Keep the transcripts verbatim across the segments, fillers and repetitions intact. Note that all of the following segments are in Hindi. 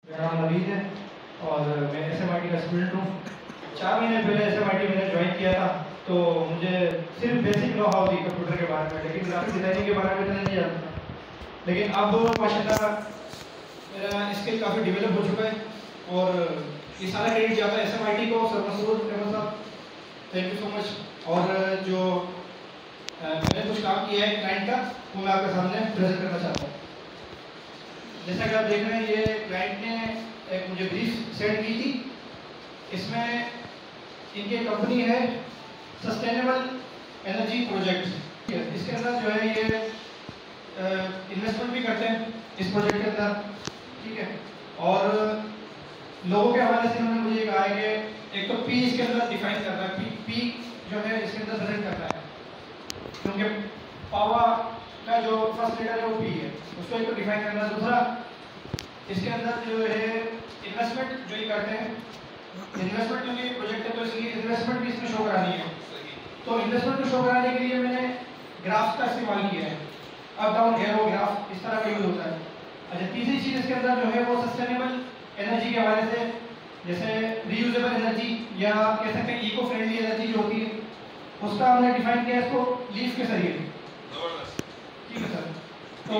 मेरा नाम नवीद है और मैं एस एम आई टी का स्टूडेंट हूँ। चार महीने पहले एस एम आई टी मैंने ज्वाइन किया था, तो मुझे सिर्फ बेसिक नो हाउ थी कंप्यूटर के बारे में, लेकिन ग्राफिक डिज़ाइनिंग के बारे में इतना नहीं जानता था। लेकिन अब माशाल्लाह मेरा स्किल काफ़ी डेवलप हो चुका है और ये सारा क्रेडिट जाता है एस एम आई टी को, sir Masood Ahmed sahab, thank you so much. और जो मैंने कुछ काम किया है क्लाइंट का, वो मैं आपके सामने प्रेजेंट करना चाहता हूँ। जैसा कि आप देख रहे हैं, ये क्लाइंट ने एक मुझे ब्रीफ सेंड की थी। इसमें इनकी कंपनी है सस्टेनेबल एनर्जी प्रोजेक्ट। इसके अंदर जो है ये इन्वेस्टमेंट भी करते हैं इस प्रोजेक्ट के अंदर, ठीक है। और लोगों के हवाले से उन्होंने मुझे कहा है कि एक तो पी इसके अंदर डिफाइन करता है, पी पी जो है इसके अंदर प्रेजेंट करता है, क्योंकि पावर का जो फर्स्ट लेटर है वो पी है, उसको एक तो डिफाइन करना। दूसरा इसके अंदर जो है इन्वेस्टमेंट जो ये करते हैं, इन्वेस्टमेंट क्योंकि प्रोजेक्ट है तो इसलिए इन्वेस्टमेंट भी इसमें शो करानी है। तो इन्वेस्टमेंट को शो कराने के लिए मैंने ग्राफ का इस्तेमाल किया है, अप डाउन एरो ग्राफ, इस तरह का यूज होता है। अच्छा, तीसरी चीज़ इसके अंदर जो है वो सस्टेनेबल एनर्जी के हवाले से, जैसे रीयूजेबल एनर्जी या कह सकते हैं इको फ्रेंडली एनर्जी जो होती है, उसका हमने डिफाइन किया इसको लीफ के जरिए, ठीक है सर। तो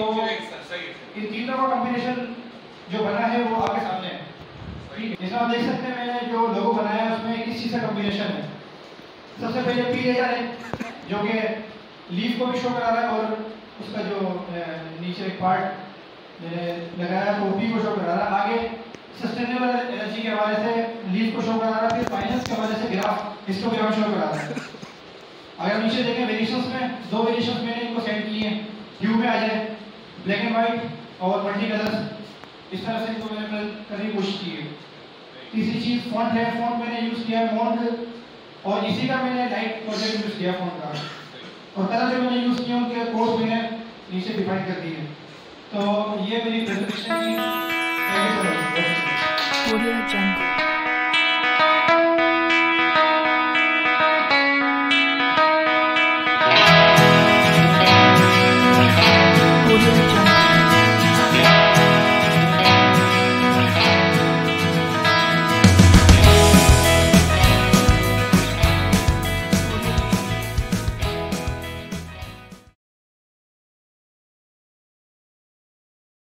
इन तीनों का कॉम्बिनेशन जो बना है वो आपके सामने है, ठीक है। इसमें आप देख सकते हैं मैंने जो लोगो बनाया है उसमें किस चीज़ का कॉम्बिनेशन है। सबसे पहले पी लेयर है जो कि लीफ को भी शो करा रहा है, और उसका जो नीचे एक पार्ट मैंने लगाया तो पी को शो करा रहा है। आगे सस्टेनेबल एनर्जी के हवाले से लीफ को शो करा रहा है, फिर फाइनेंस के हवाले से ग्राफ, हिस्टोग्राम शो करा रहा है। अगर नीचे देखें वेरिएशंस में, दो वेरिएशंस मैंने इनको सेंड किए हैं, ह्यू में आ जाए, ब्लैक एंड वाइट और मल्टी कलर्स, इस तरह से इनको मैंने करने की कोशिश की है। तीसरी चीज़ फॉन्ट है, फॉन्ट मैंने यूज़ किया है मॉन्ट, और इसी का मैंने लाइट प्रोजेक्ट यूज़ किया फॉन्ट का, और कलर जो मैंने यूज़ किया उनके कोर्स मैंने नीचे डिफाइन कर दिए। तो ये मेरी प्रेजेंटेशन की।